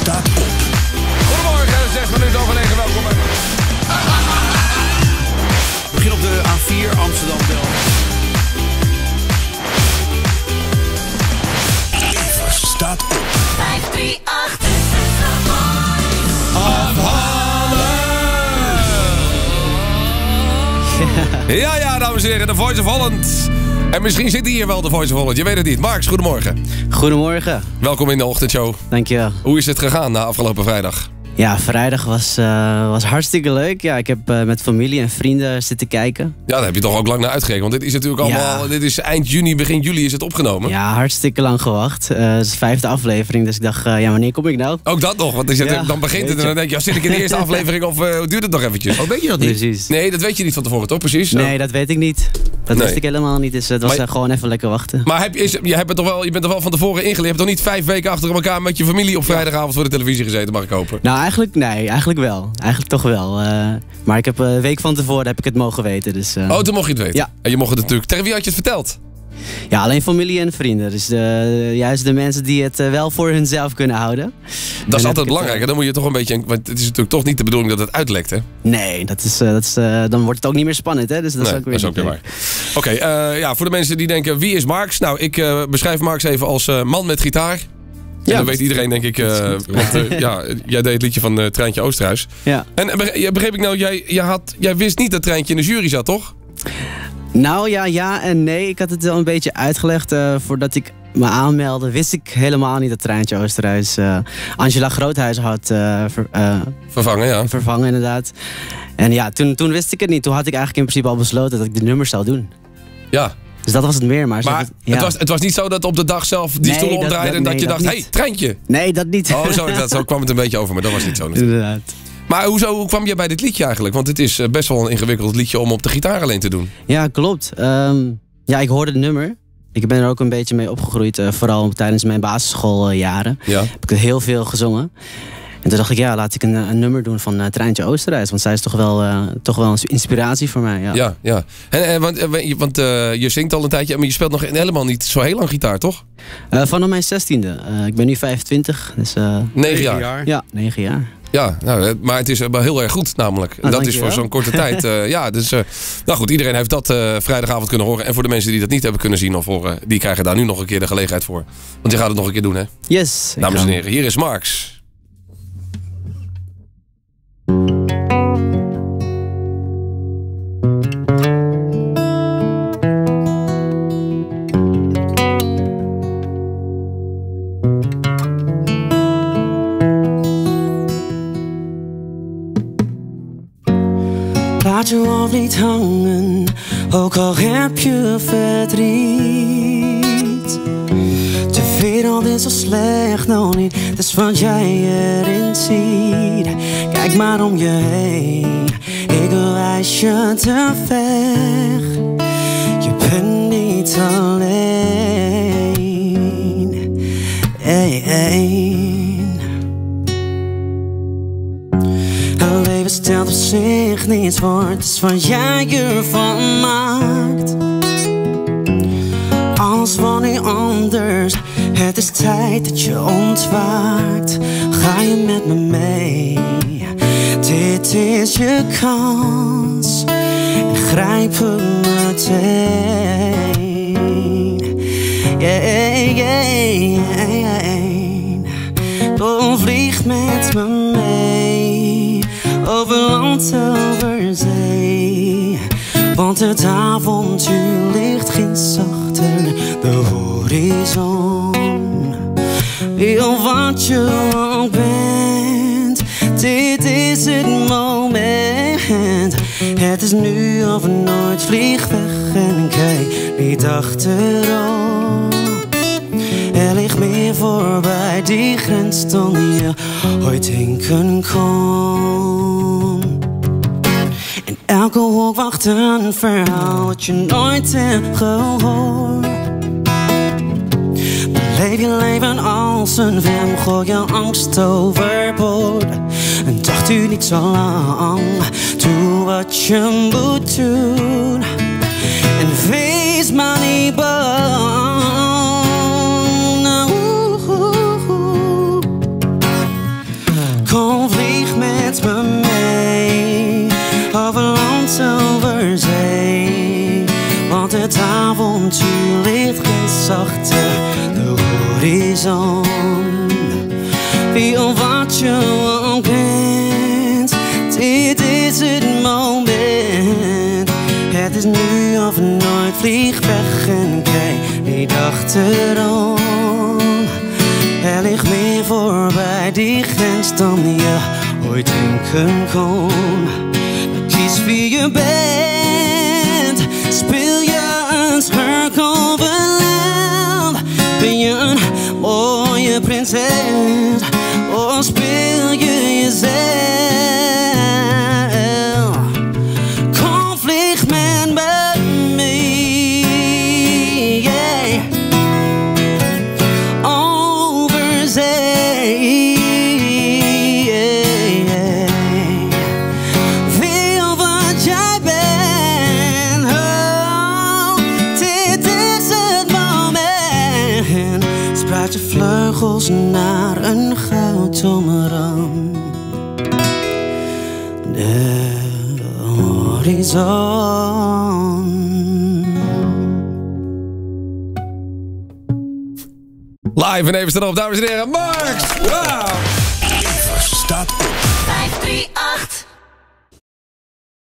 staat op. Goedemorgen, 6 minuten over 9, welkom bij. Begin op de A4 Amsterdam-Del. Evers staat op. 538. Ja, dames en heren, de Voice of Holland. En misschien zit hier wel de Voice of Holland, je weet het niet. Marks, goedemorgen. Goedemorgen. Welkom in de ochtendshow. Dankjewel. Hoe is het gegaan na afgelopen vrijdag? Ja, vrijdag was hartstikke leuk. Ja, ik heb met familie en vrienden zitten kijken. Ja, daar heb je toch ook lang naar uitgekeken. Want dit is natuurlijk allemaal... Ja. Dit is eind juni, begin juli is het opgenomen. Ja, hartstikke lang gewacht. Het is de 5e aflevering, dus ik dacht, ja, wanneer kom ik nou? Ook dat nog, want dan begint het en dan denk je... zit ik in de eerste aflevering of duurt het nog eventjes? Oh, weet je dat niet? Precies. Nee, dat weet je niet van tevoren, toch? Precies. Nee, dat weet ik niet. Dat Nee. wist ik helemaal niet, dus het was Maar- gewoon even lekker wachten. Maar je bent toch wel van tevoren ingeleerd. Je hebt toch niet 5 weken achter elkaar met je familie op vrijdagavond voor de televisie gezeten, mag ik hopen? Nou, eigenlijk wel. Eigenlijk toch wel. Maar ik heb een week van tevoren heb ik het mogen weten. Dus, Oh, toen mocht je het weten. Ja. En je mocht het natuurlijk... Tegen wie had je het verteld? ja, alleen familie en vrienden. Dus juist de mensen die het wel voor hunzelf kunnen houden. Dat is En heb altijd ik belangrijk. En dan moet je toch een beetje... Want het is natuurlijk toch niet de bedoeling dat het uitlekt, hè? Nee, dan wordt het ook niet meer spannend, hè? Dus dat Nee, is ook weer dat is ook weer waar. Oké, ja, voor de mensen die denken, wie is Marks? Nou, ik beschrijf Marks even als man met gitaar. En Ja, dan weet iedereen, denk ik, want ja, jij deed het liedje van Treintje Oosterhuis. Ja. En begreep ik nou, jij wist niet dat Treintje in de jury zat, toch? Nou ja en nee. Ik had het wel een beetje uitgelegd. Voordat ik me aanmeldde, wist ik helemaal niet dat Treintje Oosterhuis Angela Groothuis had Vervangen, ja. vervangen, inderdaad. En ja, toen wist ik het niet. Toen had ik eigenlijk in principe al besloten dat ik de nummers zou doen. Ja, Dus dat was het meer. Maar, maar het was niet zo dat op de dag zelf die Nee, stoel omdraaide en dat je dacht, niet. hé, Treintje. Nee, dat niet. Oh, zo kwam het een beetje over, maar dat was niet zo natuurlijk. Inderdaad. Maar hoe kwam je bij dit liedje eigenlijk? Want het is best wel een ingewikkeld liedje om op de gitaar alleen te doen. Ja, klopt. Ja, ik hoorde het nummer. Ik ben er ook een beetje mee opgegroeid. Vooral tijdens mijn basisschooljaren. Ja. Heb ik het heel veel gezongen. En toen dacht ik, ja, laat ik een nummer doen van Treintje Oosterhuis. Want zij is toch wel een inspiratie voor mij. Ja. Ja. Want je zingt al een tijdje, maar je speelt nog helemaal niet zo heel lang gitaar, toch? Vanaf mijn 16e. Ik ben nu 25. Dus, 9 jaar. Ja, 9 jaar. Ja, nou, maar het is wel heel erg goed namelijk. En dat is dankjewel. voor zo'n korte tijd. Ja, dus nou goed, iedereen heeft dat vrijdagavond kunnen horen. En voor de mensen die dat niet hebben kunnen zien of horen, die krijgen daar nu nog een keer de gelegenheid voor. Want je gaat het nog een keer doen, hè? Yes. Dames en heren, hier is Marks. Laat je hoofd niet hangen, ook al heb je verdriet. De wereld is zo slecht nog niet, dat is wat jij erin ziet. Kijk maar om je heen, ik wijs je de weg. Je bent niet alleen. Het leven stelt op zich niets voor, het is wat jij ervan maakt. Alles van nu anders, het is tijd dat je ontwaakt. Ga je met me mee, dit is je kans. En grijp hem meteen. Kom, vlieg met me mee, over land, over zee. Want het avontuur ligt ginds achter de horizon. Wil wat je ook bent, dit is het moment. Het is nu of nooit, vlieg weg en kijk niet achterom. Er ligt meer voorbij die grens dan je ooit denken kon. In elke hoek wacht een verhaal wat je nooit hebt gehoord. Beleef je leven als een film, gooi je angst overboord. En dacht u niet zo lang, doe wat je moet doen. En wees maar niet bang. avontuurlicht glinst achter de horizon. Wie of wat je ook bent, dit is het moment. Het is nu of nooit, vlieg weg en kijk niet achterom. Er ligt meer voorbij die grens dan je ooit denken kon. Kies wie je bent, speel je een schurk of een lamp. Ben je een mooie prinses, of speel je jezelf? Kom, vlieg met me, yeah. Over zee, yeah. Veel wat jij bent, oh, dit is het moment. Spreid je vleugels naar een goudtomrand. De horizon. Live en even staan op, dames en heren. Marx! Wow! Evers staat op. 538